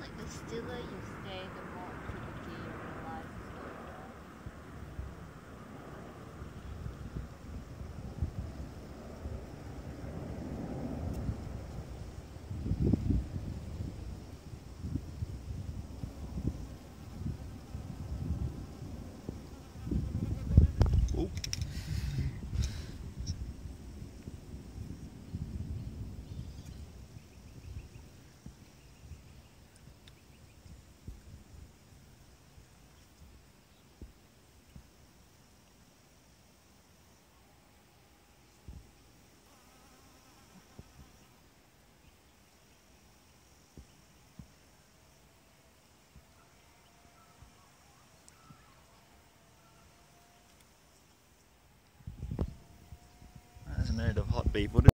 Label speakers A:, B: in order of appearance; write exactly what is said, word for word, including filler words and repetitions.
A: like the stiller you stay, the more activity you realize is going on.
B: Ooh. That's a minute of hot beef, would it?